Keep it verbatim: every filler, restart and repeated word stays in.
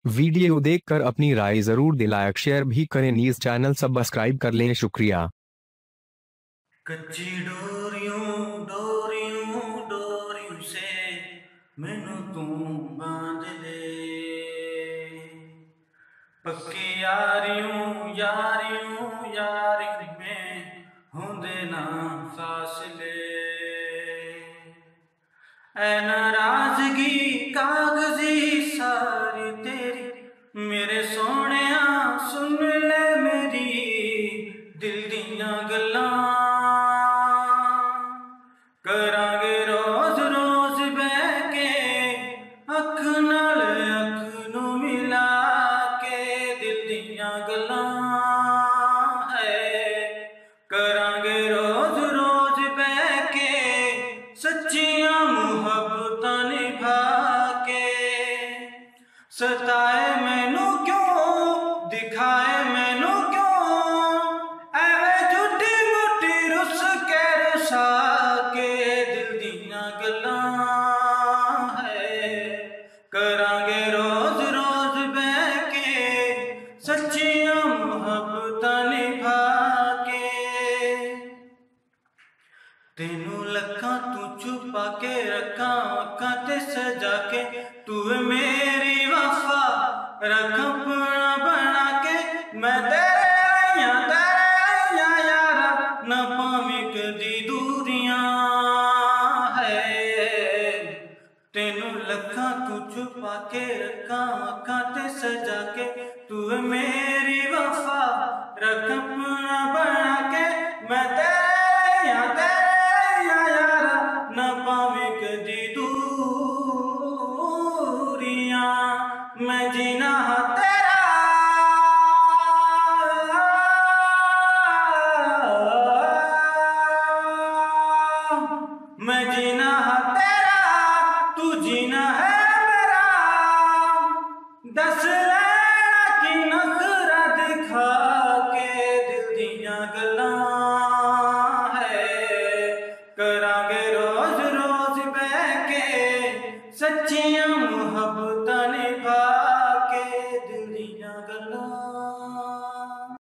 Video देखकर अपनी राय जरूर दें, लाइक शेयर भी करें, न्यूज़ चैनल सब्सक्राइब कर लें। शुक्रिया। कच्ची डोरियों डोरियों डोरियों से मैनू तू बांध ले, पक्की यारियों यारियों यारियों में होंदे ना फासले। ऐ नाराजगी कागजी सारी तेरी मेरे सोहणिया, सुन ले मेरी दिल दियां गल्लां। करांगे रोज रोज बह के अख नाल अख नू मिला के, दिल दियां गल्लां है। करांगे रोज रोज बह के सच्चियां मुहब्बतां निभा के। सताए मैनू क्यों दिखाए मैनू क्यों, एवे झूठी मूठी रुस के रुसा के, दिल दियां गल्लां है। करांगे रोज रोज बह के सच्चियां मुहब्बतां निभा के। तेनू लखां तू छुपा के रखा अखां ते सजा के, तू मेरी वफा रख अपना बना के। मैं तेरे आइयां तेरे आइयां यारा, न पावी कदी दूरियां है। तेनू लखां तू छुपा के रखा अखां ते सजा के, तू मेरी वफा रख अपना बना के। मैं तेरे आइयां तेरे न पावे कदी दूरियां, मैं जीना हा तेरा मैं जीना हा तेरा, तू जीना